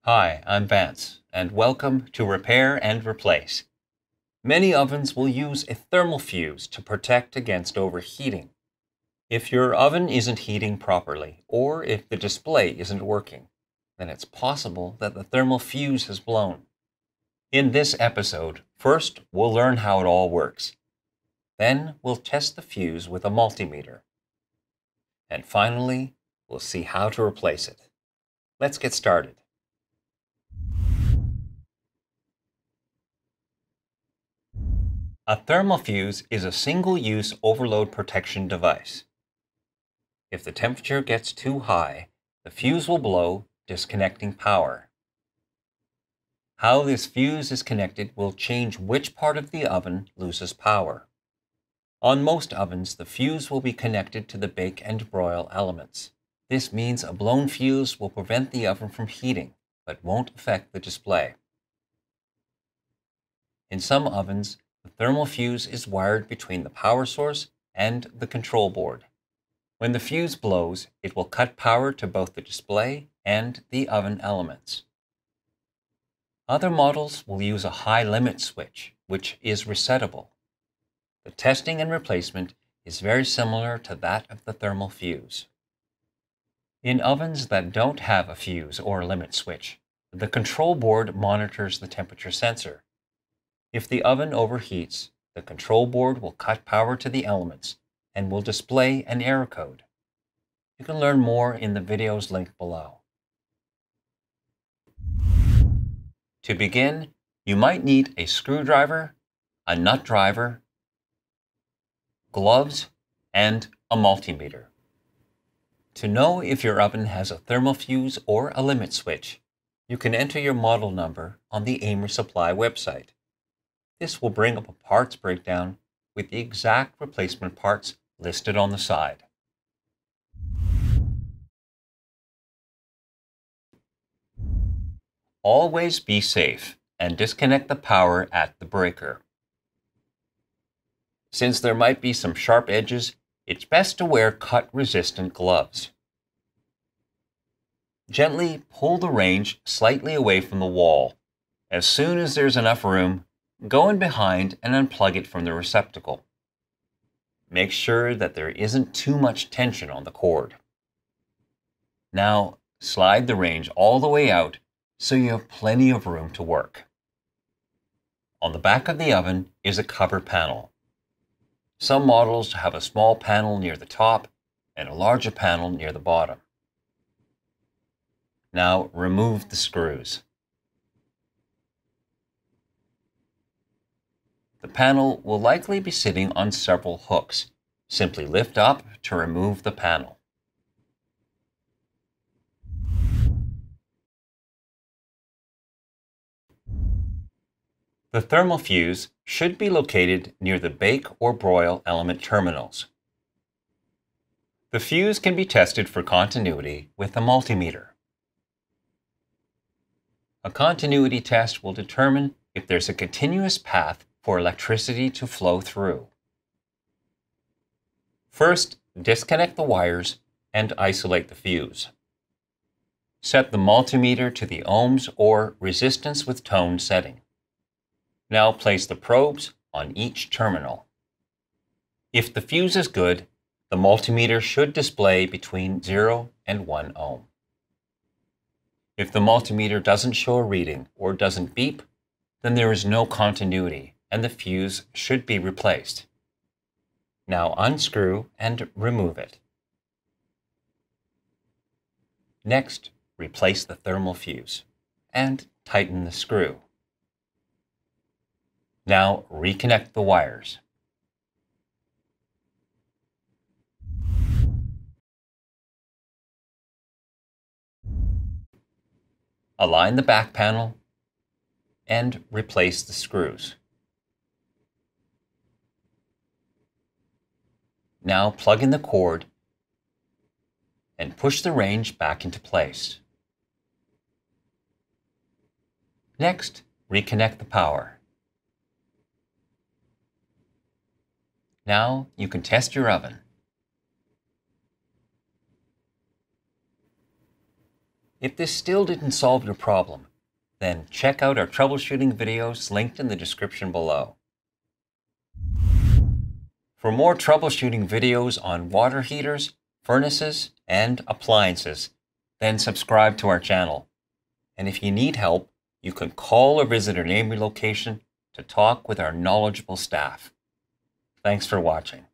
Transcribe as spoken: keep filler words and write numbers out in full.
Hi, I'm Vance, and welcome to Repair and Replace. Many ovens will use a thermal fuse to protect against overheating. If your oven isn't heating properly, or if the display isn't working, then it's possible that the thermal fuse has blown. In this episode, first we'll learn how it all works. Then we'll test the fuse with a multimeter. And finally, we'll see how to replace it. Let's get started. A thermal fuse is a single-use overload protection device. If the temperature gets too high, the fuse will blow, disconnecting power. How this fuse is connected will change which part of the oven loses power. On most ovens, the fuse will be connected to the bake and broil elements. This means a blown fuse will prevent the oven from heating, but won't affect the display. In some ovens, the thermal fuse is wired between the power source and the control board. When the fuse blows, it will cut power to both the display and the oven elements. Other models will use a high limit switch, which is resettable. The testing and replacement is very similar to that of the thermal fuse. In ovens that don't have a fuse or limit switch, the control board monitors the temperature sensor. If the oven overheats, the control board will cut power to the elements and will display an error code. You can learn more in the videos linked below. To begin, you might need a screwdriver, a nut driver, gloves, and a multimeter. To know if your oven has a thermal fuse or a limit switch, you can enter your model number on the AMRE Supply website. This will bring up a parts breakdown with the exact replacement parts listed on the side. Always be safe and disconnect the power at the breaker. Since there might be some sharp edges, it's best to wear cut-resistant gloves. Gently pull the range slightly away from the wall. As soon as there's enough room, go in behind and unplug it from the receptacle. Make sure that there isn't too much tension on the cord. Now, slide the range all the way out so you have plenty of room to work. On the back of the oven is a cover panel. Some models have a small panel near the top and a larger panel near the bottom. Now, remove the screws. The panel will likely be sitting on several hooks. Simply lift up to remove the panel. The thermal fuse should be located near the bake or broil element terminals. The fuse can be tested for continuity with a multimeter. A continuity test will determine if there's a continuous path for electricity to flow through. First, disconnect the wires and isolate the fuse. Set the multimeter to the ohms or resistance with tone setting. Now place the probes on each terminal. If the fuse is good, the multimeter should display between zero and one ohm. If the multimeter doesn't show a reading or doesn't beep, then there is no continuity and the fuse should be replaced. Now unscrew and remove it. Next, replace the thermal fuse and tighten the screw. Now reconnect the wires. Align the back panel and replace the screws. Now plug in the cord and push the range back into place. Next, reconnect the power. Now you can test your oven. If this still didn't solve your problem, then check out our troubleshooting videos linked in the description below. For more troubleshooting videos on water heaters, furnaces, and appliances, then subscribe to our channel. And if you need help, you can call or visit our AMRE location to talk with our knowledgeable staff. Thanks for watching.